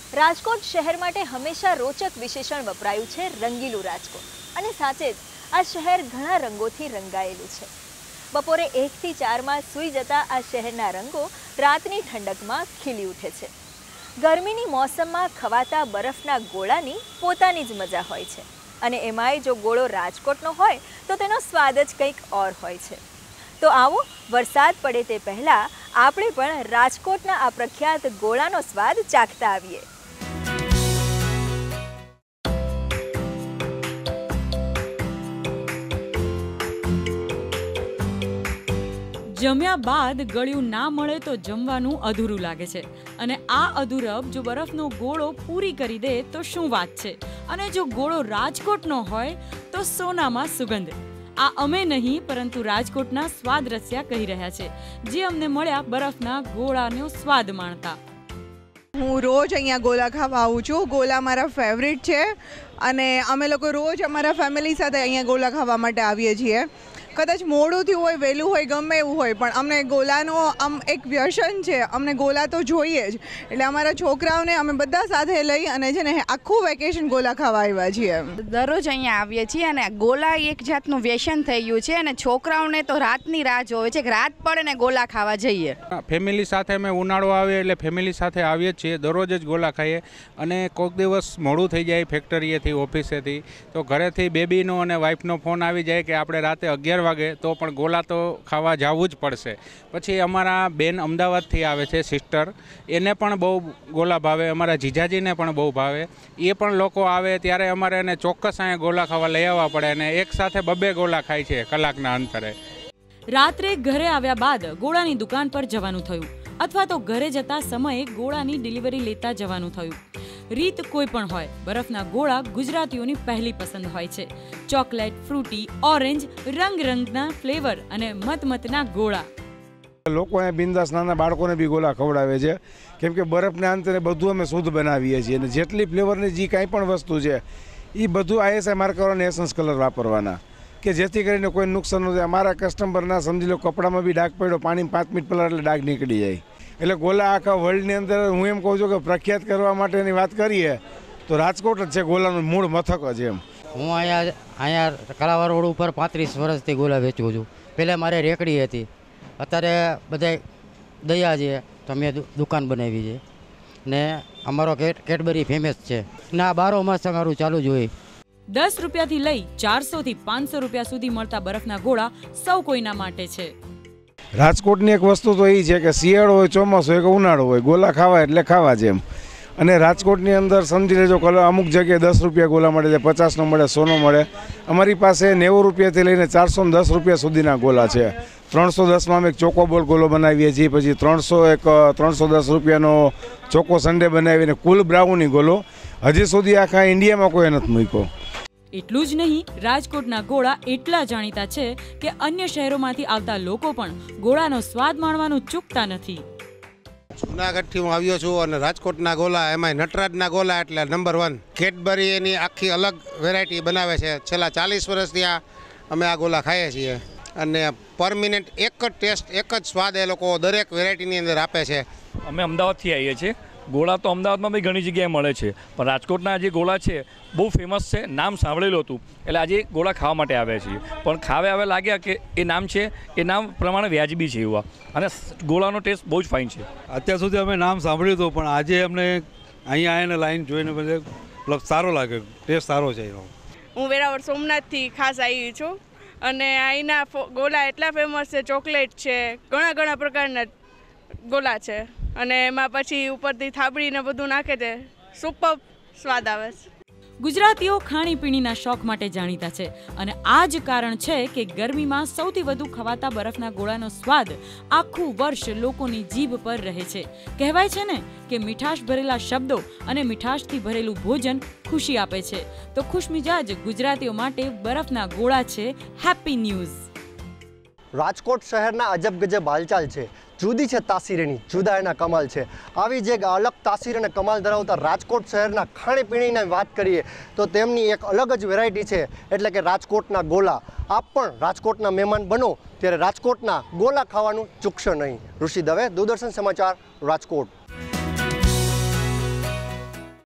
રાજકોટ શહેર માટે હંમેશા રોચક વિશેષણ વપરાયું છે રંગીલું રાજકોટ અને સાચે જ આ શહેર ઘણા રંગોથી રંગાયેલું છે। બપોરે 1 થી 4 માં સૂઈ જતા આ શહેરના રંગો રાતની ઠંડકમાં ખીલી ઉઠે છે। ગરમીની મોસમમાં ખવાતા બરફના ગોળાની પોતાની જ મજા હોય છે અને એમાંય જો ગોળો રાજકોટનો હોય તો તેનો સ્વાદ જ કંઈક ઓર હોય છે। તો આવો વરસાદ પડે તે પહેલા આપણે પણ રાજકોટના આ પ્રખ્યાત ગોળાનો સ્વાદ ચાખતા આવીએ। જમ્યા બાદ ગળ્યું ના મળે તો જમવાનું અધૂરું લાગે છે અને આ અધૂરપ જો બરફનો ગોળો પૂરી કરી દે તો શું વાત છે। અને જો ગોળો રાજકોટનો હોય તો સોનામાં સુગંધ। આ અમે નહીં પરંતુ રાજકોટના સ્વાદ રસિયા કહી રહ્યા છે જે અમને મળ્યા બરફના ગોળાનો સ્વાદ માણતા। હું રોજ અહીંયા ગોલા ખાવા આવું છું। ગોલા મારા ફેવરિટ છે અને અમે લોકો રોજ અમારા ફેમિલી સાથે અહીંયા ગોલા ખાવા માટે આવીએ છીએ। કદાચ મોડું થયું હોય વહેલું હોય ગમે એવું હોય પણ અમને ગોલાનો આમ એક વ્યસન છે, અમને ગોલા તો જોઈએ જ। એટલે અમારા છોકરાઓને અમે બધા સાથે લઈ અને છે ને આખું વેકેશન ગોલા ખાવા આવ્યા છીએ। દરરોજ અહીંયા આવીએ છીએ અને ગોલા એક જાતનું વ્યસન થઈ ગયું છે અને છોકરાઓને તો રાતની રાહ જોવે છે કે રાત પડે ને ગોલા ખાવા જઈએ। ફેમિલી સાથે અમે ઉનાળો આવે એટલે ફેમિલી સાથે આવીએ જ છીએ, દરરોજ જ ગોલા ખાઈએ અને કોઈક દિવસ મોડું થઈ જાય ફેક્ટરીએથી ઓફિસેથી તો ઘરેથી બેબીનો અને વાઈફનો ફોન આવી જાય કે આપણે રાતે 11 વાગે તો પણ ગોલા તો ખાવા જવું જ પડશે। પછી અમારા બેન અમદાવાદથી આવે છે સિસ્ટર, એને પણ બહુ ગોલા ભાવે, અમારા જીજાજીને પણ બહુ ભાવે। એ પણ લોકો આવે ત્યારે અમારે એને ચોક્કસ અહીંયા ગોલા ખાવા લઈ આવવા પડે અને એક સાથે 2 ગોલા ખાય છે કલાકના અંતરે। રાત્રે ઘરે આવ્યા બાદ ગોળાની દુકાન પર જવાનું થયું અથવા તો ઘરે જતા સમયે ગોળાની ડિલિવરી લેતા જવાનું થયું। રીત કોઈ પણ હોય, બરફના ગોળા ગુજરાતીઓની પહેલી પસંદ હોય છે। ચોકલેટ, ફ્રૂટી, ઓરેન્જ, રંગના ફ્લેવર અને મતના ગોળા। લોકો અહીંયા બિંદાસ નાના બાળકોને બી ગોલા ખવડાવે છે કેમ કે બરફના અંતરે બધું અમે શુદ્ધ બનાવીએ છીએ અને જેટલી ફ્લેવરની જે કાંઈ પણ વસ્તુ છે એ બધું ISI માર્કર અને એસન્સ કલર વાપરવાના કે જેથી કરીને કોઈ નુકસાન ન થાય। અમારા કસ્ટમરના સમજી લો કપડામાં બી ડાઘ પડ્યો, પાણી 5 મિનિટ પહેલાં એટલે ડાઘ નીકળી જાય। એટલે ગોલા આખા વર્લ્ડની અંદર હું એમ કહું છું કે પ્રખ્યાત કરવા માટેની વાત કરીએ તો રાજકોટ જ છે ગોલાનું મૂળ મથક જ એમ। હું અહીંયા કલાવાર રોડ ઉપર 35 વર્ષથી ગોલા વેચું છું। પહેલાં મારે રેકડી હતી, અત્યારે બધા દયા છે તો મેં દુકાન બનાવી છે ને અમારો કેડબરી ફેમસ છે ને આ 12 માસ અમારું ચાલુ જ હોય। 10 રૂપિયાથી લઈ 400 થી 500 રૂપિયા સુધી મળતા બરફના ગોળા સૌ કોઈના માટે છે। રાજકોટની એક વસ્તુ તો એ છે કે શિયાળો હોય, ચોમાસું હોય કે ઉનાળો હોય, ગોલા ખાવા એટલે ખાવા જેમ। અને રાજકોટની અંદર સમજી લેજો અમુક જગ્યાએ 10 રૂપિયા ગોલા મળે છે, 50નો મળે, 100નો મળે। અમારી પાસે 90 રૂપિયાથી લઈને 410 રૂપિયા સુધીના ગોલા છે। 310માં અમે એક ચોકોબોલ ગોલો બનાવીએ છીએ, પછી 310 રૂપિયાનો ચોકો સન્ડે બનાવીને કુલ બ્રાઉની ગોલો હજી સુધી આખા ઇન્ડિયામાં કોઈ નથી મૂક્યો। એટલું જ નહીં, રાજકોટના ગોળા એટલા જાણીતા છે કે અન્ય શહેરોમાંથી આવતા લોકો પણ ગોળાનો સ્વાદ માણવાનું ચૂકતા નથી। જૂનાગઢથી હું આવ્યો છું અને રાજકોટના ગોલા એમાંય નટરાજના ગોલા એટલે નંબર 1। કેડબરી એની આખી અલગ વેરાયટી બનાવે છે। છેલ્લા 40 વર્ષથી અમે આ ગોલા ખાઈએ છીએ અને પર મિનિટ એક જ ટેસ્ટ, એક જ સ્વાદ એ લોકો દરેક વેરાયટીની અંદર આપે છે। અમે અમદાવાદથી આવીએ છીએ। ગોળા તો અમદાવાદમાં બી ઘણી જગ્યાએ મળે છે પણ રાજકોટના જે ગોળા છે બહુ ફેમસ છે, નામ સાંભળેલું હતું એટલે આજે ગોળા ખાવા માટે આવ્યા છીએ પણ ખાવે આવે લાગ્યા કે એ નામ છે એ નામ પ્રમાણે વ્યાજબી છે એવા અને ગોળાનો ટેસ્ટ બહુ જ ફાઇન છે। અત્યાર સુધી અમે નામ સાંભળ્યું હતું પણ આજે અમને અહીંયા આવીને લાઈન જોઈને મતલબ સારો લાગે, ટેસ્ટ સારો છે એનો। હું વેરાવળ સોમનાથથી ખાસ આવી છું અને અહીંના ગોલા એટલા ફેમસ છે, ચોકલેટ છે, ઘણા પ્રકારના ગોલા છે અને એમાં પછી ઉપરથી થાબડીને બધું નાખે છે, સુપર સ્વાદ આવે છે। ગુજરાતીઓ ખાણીપીણીના શોખ માટે જાણીતા છે અને આ જ કારણ છે કે ગરમીમાં સૌથી વધુ ખવાતા બરફના ગોળાનો સ્વાદ આખું વર્ષ લોકોની જીભ પર રહે છે। કહેવાય છે ને કે મીઠાશ ભરેલા શબ્દો અને મીઠાશથી ભરેલું ભોજન ખુશી આપે છે, તો ખુશમિજાજ ગુજરાતીઓ માટે બરફના ગોળા છે હેપી ન્યૂઝ। રાજકોટ શહેરના અજબ ગજબ હાલચાલ છે, જુદી છે તાસીરેની, જુદા એના કમાલ છે। આવી જે અલગ તાસીર અને કમાલ ધરાવતા રાજકોટ શહેરના ખાણીપીણીની વાત કરીએ તો તેમની એક અલગ જ વેરાયટી છે એટલે કે રાજકોટના ગોલા। આપ પણ રાજકોટના મહેમાન બનો ત્યારે રાજકોટના ગોલા ખાવાનું ચૂકશો નહીં। ઋષિ દવે, દૂરદર્શન સમાચાર, રાજકોટ।